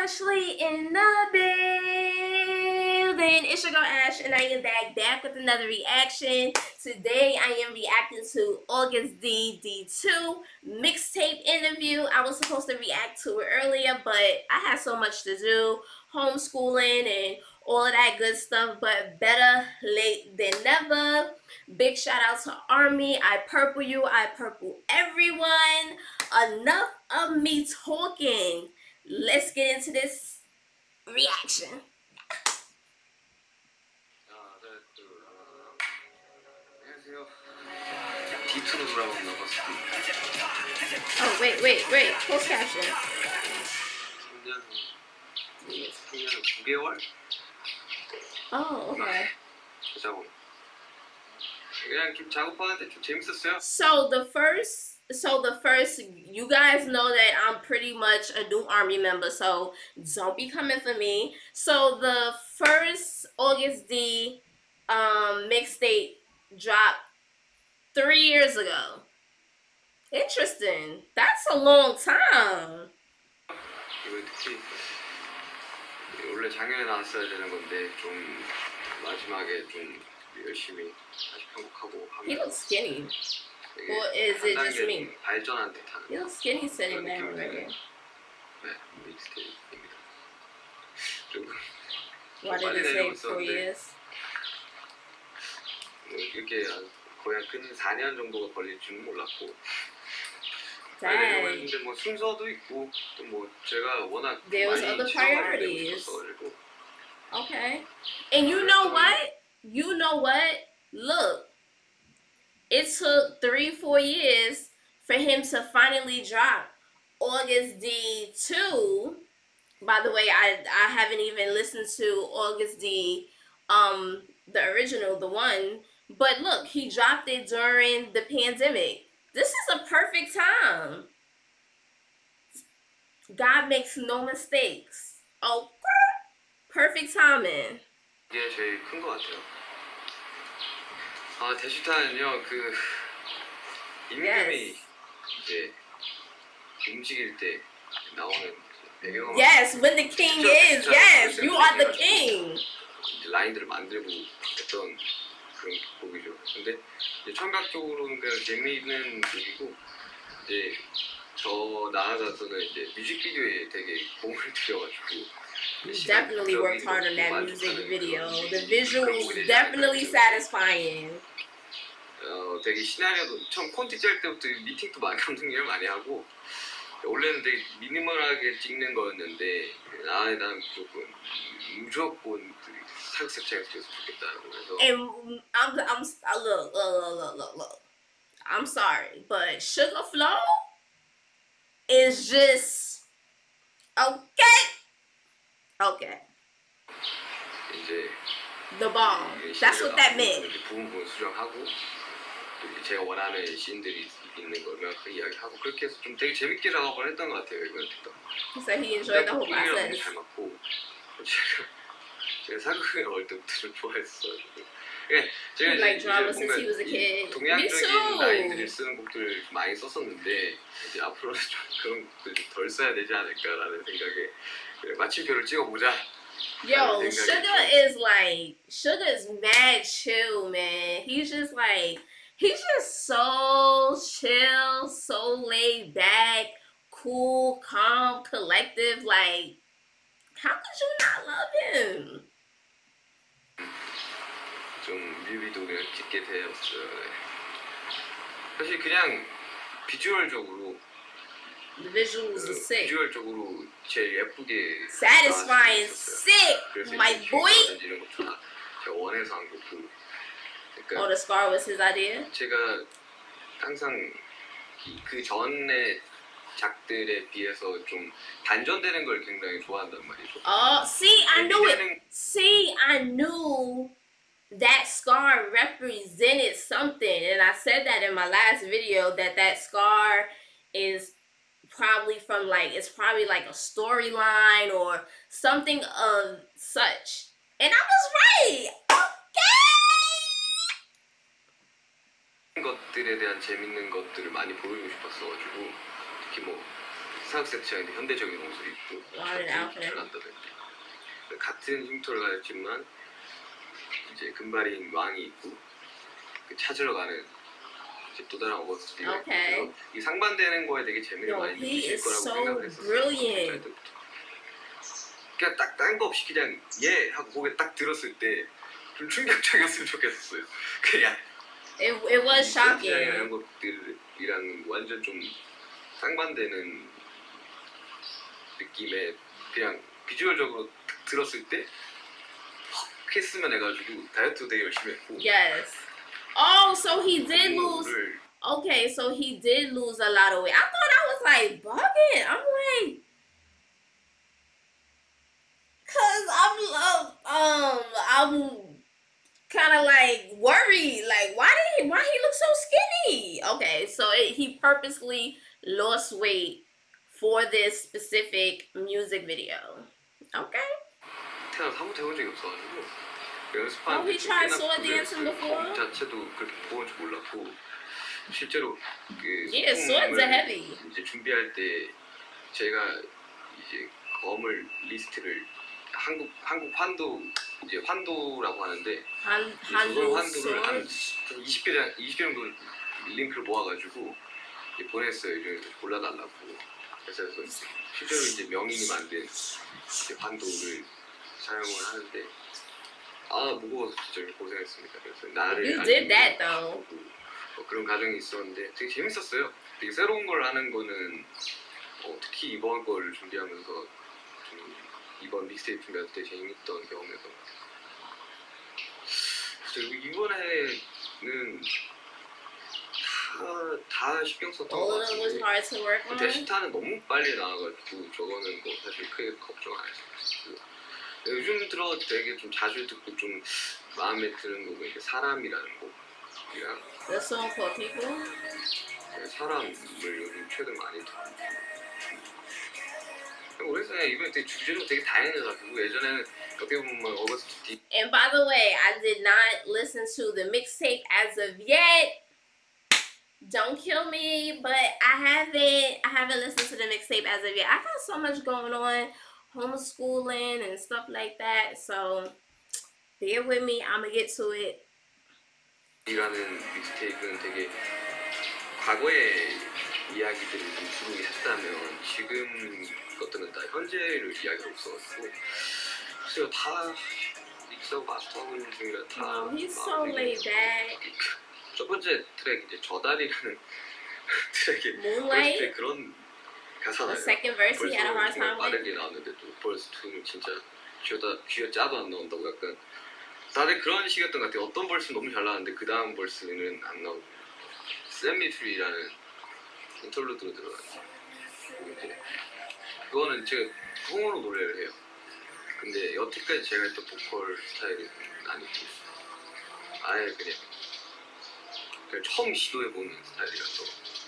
Ashley in the building. It's your girl Ash, and I am back with another reaction. Today I am reacting to August D D2 mixtape interview. I was supposed to react to it earlier, but I had so much to do, homeschooling and all of that good stuff. But better late than never. Big shout out to Army. I purple you. I purple everyone. Enough of me talking. Let's get into this reaction. Oh, wait. Closed caption. Oh, okay. So the first, you guys know that I'm pretty much a new Army member, so don't be coming for me. So the first August D mixtape dropped 3 years ago. Interesting. That's a long time. 원래 작년에 나왔어야 되는 건데 좀 마지막에 좀 열심히 다시 편곡하고 하면. He looks skinny. Or is it just me? 발전한 듯한. He looks skinny sitting there right here. 네, 믹스테이프입니다. 그리고 Why did it take 4 years? 이렇게 거의 한 4년 정도가 걸릴 줄은 몰랐고. Dang. 근데 뭐 순서도 있고 또 뭐 제가 워낙 there was other priorities. Okay. And you know what? You know what? Look. It took 3-4 years for him to finally drop August D2. By the way, I haven't even listened to August D, the original, the one. But look, he dropped it during the pandemic. This is a perfect time. God makes no mistakes. Oh, perfect timing. 이게 제일 큰 것 같아요. 대슈타는요, 그 임금이 이제 움직일 때 나오는 배경음. Yes, when the king is. Yes, you are the king. 라인들을 만들고 했던 그런 곡이죠. 근데 이제 청각적으로는 그냥 재미있는 곡이고 이제 저 나아가서는 이제 뮤직비디오에 되게 공을 들여가지고. Definitely worked hard on that music video. The visuals definitely satisfying. 되게 시나리오도 처음 콘티 짤 때부터 미팅도 많이 감독님을 많이 하고 원래는 되게 미니멀하게 찍는 거였는데 난 무조건 사극세차게 찍었으면 좋겠다고 그래서. And look. I'm sorry, but Sugar Flow is just okay. 이제 the bomb. That's what that meant. 부분 수정하고 제가 원하는 씬들이 있는 걸 명확하게 이야기하고 그렇게 해서 좀 되게 재밌게 작업을 했던 것 같아요 이번에도. He said he enjoyed the whole process. 잘 맞고 제가 사극을 어릴 때부터 좀 좋아했어요. 제가 like drama since he was a kid. 동양적인 라인들을 쓰는 곡들 많이 썼었는데 이제 앞으로는 좀 그런 곡들 좀 덜 써야 되지 않을까라는 생각에 마침표를 찍어보자. Yo, Sugar is mad chill, man. He's just so chill, so laid back, cool, calm, collective. Like, how could you not love him? 좀 뮤비도 찍게 되었어요. 사실 그냥 비주얼적으로. The visuals are sick. 비주얼적으로 제일 예쁘게. Satisfying, sick, my boy. 이런 거 다 제가 원해서 한 거고. Oh, the scar was his idea. 제가 항상 그 전에 작들에 비해서 좀 반전되는 걸 굉장히 좋아한단 말이죠. Oh, see, I knew it. See, I knew that scar represented something, and I said that in my last video that scar is probably from it's probably like a storyline or something of such. And I was right. Okay. 것들에 대한 재밌는 것들을 많이 보여주고 싶었어가지고 특히 뭐 스타크 세트장인데 현대적인 옷을 입고 Wanted outfit. 한다든지 같은 흉터를 가졌지만 이제 금발인 왕이 있고 찾으러 가는 이제 또 다른 어거스티가 Okay. 있고 이 상반되는 거에 되게 재미를 Yo, 많이 he 느끼실 is 거라고 so 생각을 했었어요. brilliant. 그냥 딱 딴 거 없이 그냥 예 하고 고개 딱 들었을 때 좀 충격적이었으면 좋겠었어요. 그냥 It was 이런 shocking. 것들이랑 완전 좀 상반되는 느낌의 그냥 비주얼적으로 딱 들었을 때 했으면 해가지고 다이어트 되게 열심히 했고 Yes. Oh, so he did lose. 안무를 Okay, so he did lose a lot of weight. I thought I was like bugging. I'm like, cause I'm kind of like worried. Like, why he look so skinny? Okay, so he purposely lost weight for this specific music video. Okay. 태어나서 한 번도 해본 적이 없어가지고 Oh, 연습하는데 he tried sword dancing before? 검 자체도 그렇게 무거운 줄 몰랐고 실제로 그 Yeah, swords are 소품을 heavy. 이제 준비할 때 제가 이제 검을 리스트를 한국 환도 이제 환도라고 하는데 그걸 Handu 환도를 한 sword. 20개 정도 링크를 모아가지고 이제 보냈어요. 이제 골라달라고. 그래서 실제로 이제 명인이 만든 이제 환도를 사용을 하는데 무거워서 진짜 고생했습니다. 그래서 나를 You did that though. 그런 과정이 있었는데 되게 재밌었어요. 되게 새로운 걸 하는 거는 특히 이번 걸 준비하면서 좀 이번 믹스테이프 준비할 때 재밌던 경험이었던 것 같아요. 그리고 이번에는 다 신경 썼던 것 All of them was 같은데 hard to work on. 데시타는 너무 빨리 나와가지고 저거는 뭐 사실 크게 걱정 안 했어요. 요즘 들어 되게 좀 자주 듣고 좀 마음에 드는 곡은 이제 사람이라는 곡이랑 The song called People. 사람을 요즘 최근 많이 듣고 오래전에 이번에 되게 주제도 되게 다양해가지고 예전에는 어떻게 보면 어거스트 디 And by the way, I did not listen to the mixtape as of yet. Don't kill me, but I haven't listened to the mixtape as of yet. I got so much going on, homeschooling and stuff like that. So bear with me. I'm gonna get to it. 이라는 믹스테이프는 되게 과거의 이야기들을 좀 주로 했다면 지금 것들은 다 현재를 이야기로 없어가지고 글쎄요 다 믹스하고 마스터하고 있는 중이라 다 He's so laid back. 첫 번째 트랙 이제 저달이라는 트랙에 Moonlight. 벌써 그런 가사나요. The second verse he had a hard time with. 빠르게 나왔는데 또 벌스 2는 진짜 귀가 짜도 안 나온다고 약간 다들 그런 식이었던 것 같아요. 어떤 벌스는 너무 잘 나왔는데 그 다음 벌스는 안 나오고 샌미트리라는 인터루드로 들어가요. 그거는 제가 통으로 노래를 해요. 근데 여태까지 제가 했던 보컬 스타일은 아니고 아예 그냥 처음 시도해보는 스타일이라서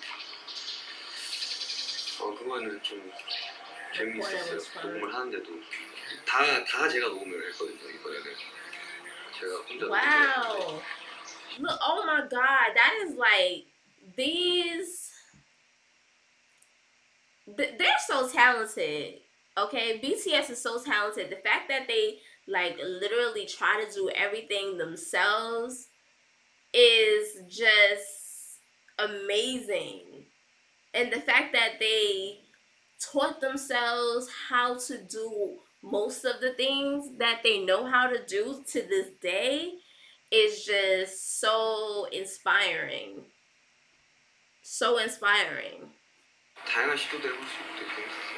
그거는 좀 재미있었어요. 녹음을 하는데도 다 제가 녹음을 했거든요. 이번에는 제가 혼자 Wow. Look, oh my God, that is like they're so talented. Okay, BTS is so talented. The fact that they like literally try to do everything themselves is just amazing. And the fact that they taught themselves how to do most of the things that they know how to do to this day is just so inspiring. So inspiring. 다양한 시도도 해볼 수 있게 재밌었어요.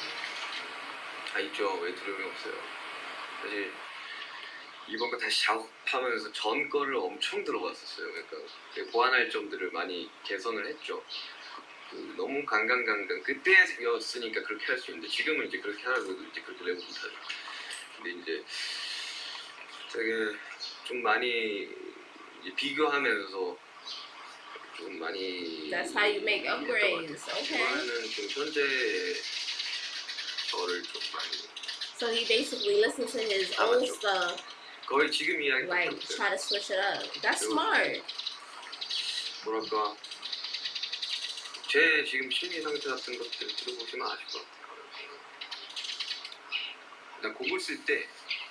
있죠. 왜 두려움이 없어요. 사실 이번 거 다시 작업하면서 전 거를 엄청 들어봤었어요. 그러니까 보완할 점들을 많이 개선을 했죠. 너무 강강강강 그때였으니까 그렇게 할 수 있는데 지금은 이제 그렇게 하라고 해도 이제 그렇게 내고 못하죠. 근데 이제 되게 좀 많이 이제 비교하면서 좀 많이 That's how you make upgrades. Okay. 이번에는 좀 현재 저를 좀 많이. So he basically listened to his old stuff. 거의 지금 이야기 like try to switch it up. That's smart. 뭐랄까 제 지금 심리 상태 같은 것들을 들어보시면 아실 것 같아요. 나 곡을 쓸 때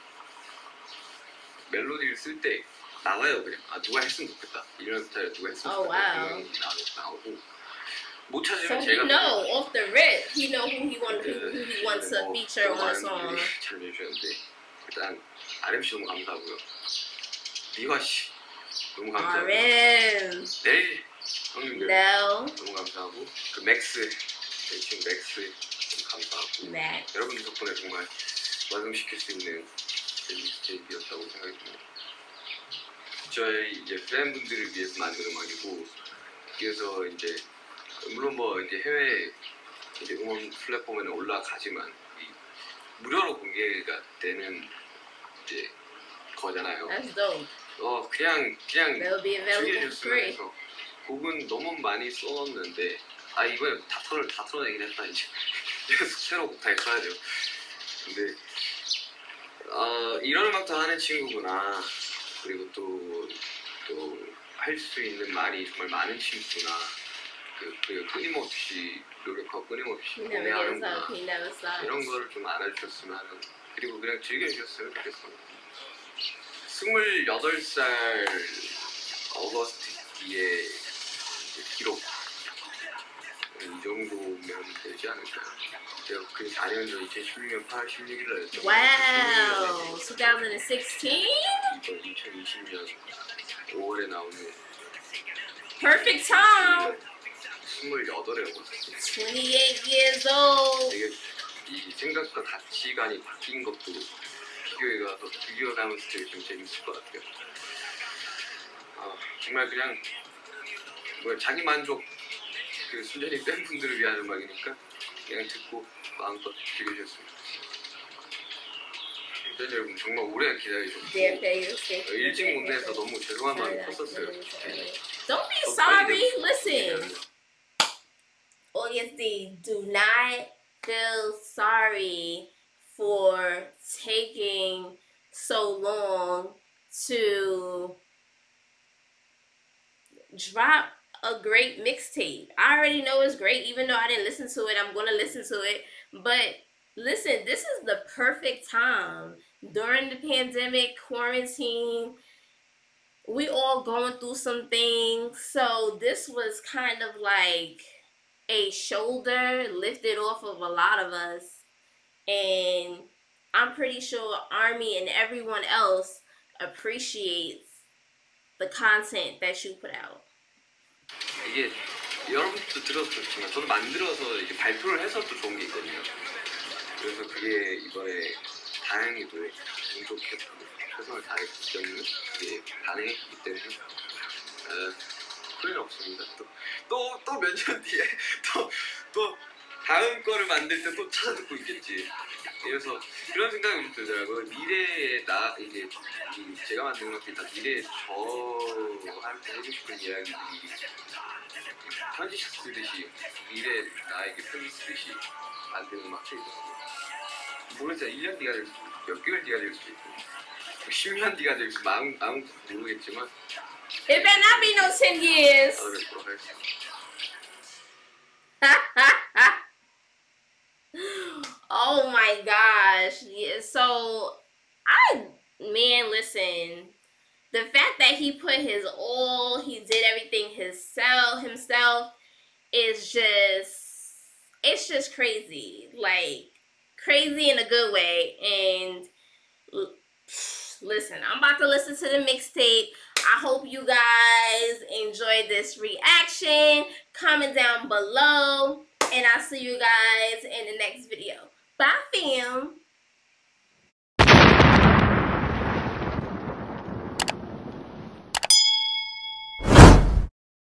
멜로디를 쓸 때 나와요 그냥. 아 누가 했으면 좋겠다 이런 스타일 누가 했으면 Oh, 좋겠다 wow. 나오고 못 So 찾으면 he 제가 know off the rip, he know who he wants to feature on a song. 잘 해주셨는데 일단 RM 씨 너무 감사하고요. 미화 씨 너무 감사하고 RM. 내일 형님들 No. 너무 감사하고 그 맥스 제 친구 맥스 너무 감사하고 Max. 여러분들 덕분에 정말 완성시킬 수 있는 믹스테이프였다고 생각이 듭니다. 저희 이제 팬분들을 위해서 만든 음악이고 그래서 이제 물론 뭐 이제 해외 이제 음원 플랫폼에는 올라가지만 무료로 공개가 되는 이제 거잖아요. That's dope. 그냥 They'll be available for 즐겨주셨으면 free. 해서 곡은 너무 많이 써놨는데 이번에 다 털어내긴 했다 이제 계속 새로 곡 다 써야 돼요. 근데 이런 음악도 하는 친구구나. 그리고 또 할 수 있는 말이 정말 많은 친구구나. 그 끊임없이 노력하고 끊임없이 He never gives 고뇌하는구나. up. He never stops. 이런 거를 좀 알아주셨으면 하는 그리고 그냥 즐겨주셨으면 좋겠습니다. 28살 어거스트기의 기록 이 정도면 되지 않을까요? 제가 그 4년 전 2016년 8월 16일날 했던 Wow. 2016? 이번 2020년 5월에 나오는 Perfect time. 28에 어거스트 28 years old. 되게 이 생각과 가치관이 바뀐 것도 비교해가면서 되게 좀 재밌을 것 같아요. 정말 그냥 뭐 자기 만족 그 순전히 팬분들을 위한 음악이니까 그냥 듣고 마음껏 즐겨주셨으면 좋겠어요. 팬 여러분 정말 오래 기다리셨고 일찍 못 내서 너무 죄송한 마음이 컸었어요. Don't be sorry. Listen, August D, do not feel sorry for taking so long to drop a great mixtape. I already know it's great, even though I didn't listen to it. I'm gonna listen to it. But listen, this is the perfect time during the pandemic, quarantine. We all going through some things, so this was kind of like a shoulder lifted off of a lot of us, and I'm pretty sure Army and everyone else appreciates the content that you put out. 이게 여러분도 들어서 좋지만 저도 만들어서 이제 발표를 해서 또 좋은 게 있거든요. 그래서 그게 이번에 다행히도 운 좋게 최선을 다했기 때문에 그게 가능했기 때문에 후회는 없습니다. 또 몇 년 뒤에 또 다음 거를 만들 때 또 찾아 듣고 있겠지. 그래서 그런 생각이 들더라고요. 미래에 이제 제가 만든 것들이 다 미래에 저한테 해주고 싶은 이야기들이 편지 쓰듯이 미래 나에게 편지 쓰듯이 만드는 음악들이더라고요. 모르겠어요. 1년 뒤가 될 수도 있고 몇 개월 뒤가 될 수도 있고 10년 뒤가 될 수도 아무도 모르겠지만 It better not be no 10 years. 뵙도록 하겠습니다. Oh my gosh. Yeah, so man, listen. The fact that he put his all, he did everything himself is just crazy. Like crazy in a good way. And listen, I'm about to listen to the mixtape. I hope you guys enjoyed this reaction. Comment down below. And I'll see you guys in the next video. Bye, fam.